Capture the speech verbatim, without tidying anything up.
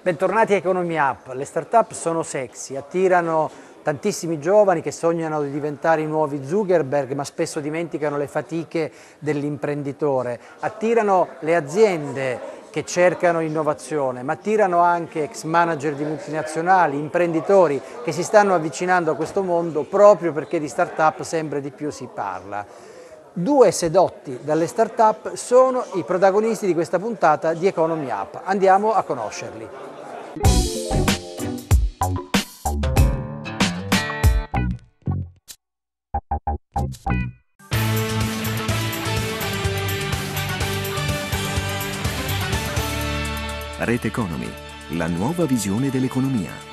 Bentornati a Economia Up. Le start-up sono sexy, attirano tantissimi giovani che sognano di diventare i nuovi Zuckerberg, ma spesso dimenticano le fatiche dell'imprenditore. Attirano le aziende che cercano innovazione, ma attirano anche ex manager di multinazionali, imprenditori che si stanno avvicinando a questo mondo proprio perché di start-up sempre di più si parla. Due sedotti dalle start-up sono i protagonisti di questa puntata di Economia Up. Andiamo a conoscerli. Rete Economy, la nuova visione dell'economia.